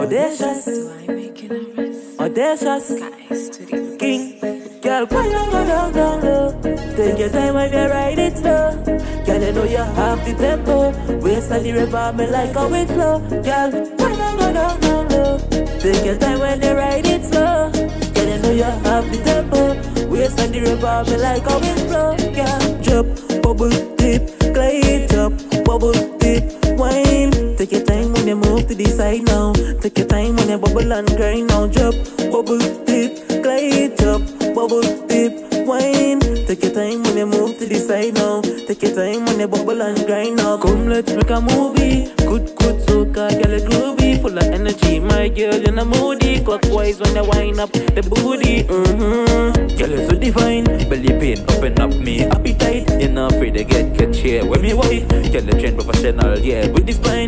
Audacious, Audacious, King. Girl, why not go down, down low? Take your time when you ride it slow. Girl, you know you have the tempo. Waist on the river, me like how it flow. Girl, why not go down, down low? Take your time when you ride it slow. Girl, you know you have the tempo. Waist on the river, me like how it flow. Girl, drop, bubble, dip, glide, drop, bubble, dip, wine. Take your time when you move to the side now. Take your time when you bubble and grind now. Drop, bubble, dip, glide, drop, bubble, dip, wine. Take your time when you move to the side now. Take your time when you bubble and grind now. Come, let's make a movie. Good, soca, girl, it's groovy, full of energy. My girl, you're not moody. Clockwise when you wind up the booty. Girl, you're so divine. Belly pain, open up me appetite. You're not afraid to get here with me wife. Girl, the train professional, yeah, with the spine.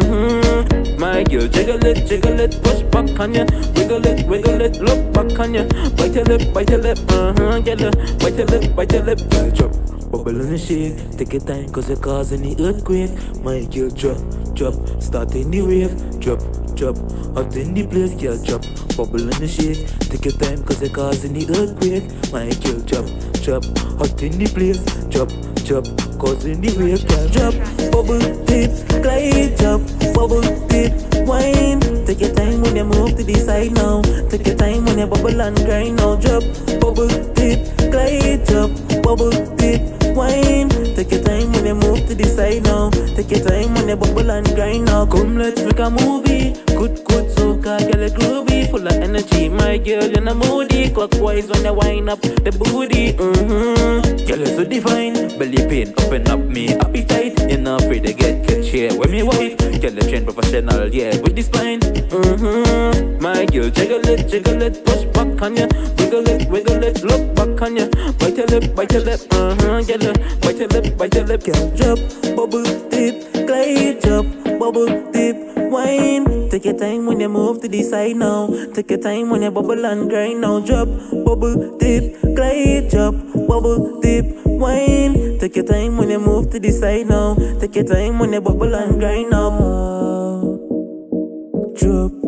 My girl, jiggle it, push back on ya. Wiggle it, look back on ya. Bite your lip, girl, bite your lip, girl, drop, bubble and shake. Take your time, cause you're causing the earthquake. My girl, drop, start in the wave. Drop, out in the place, girl, drop, bubble and shake. Take your time, cause you're causing the earthquake. My girl, drop, out in the place. Drop, causing the wave, girl, drop, bubble, dip, glide, drop, bubble, dip, wine. Take your time when you move to the side now. Take your time when you bubble and grind now. Drop, bubble, dip, glide, drop, bubble, dip, wine. Take your time when you move to the side now. Take your time when you bubble and grind now. Come, let's make a movie. Good, soca, girl, it's groovy, full of energy. My girl, you're not moody. Clockwise when you wind up the booty. Girl, you're so divine. Belly pain, open up me appetite. You're not afraid to get here with me wife. Girl, the train professional, yeah, with the spine. My girl, jiggle it, push back on ya. Wiggle it, look back on ya. Bite your lip, girl, bite your lip, girl, drop, bubble, dip, glide, drop, bubble, dip, wine. Take your time when you move to the side now. Take your time when you bubble and grind now. Drop, bubble, dip, glide, drop, bubble, dip, wine. Take your time when you move to the side now. Take your time when you bubble and grind now. Drop.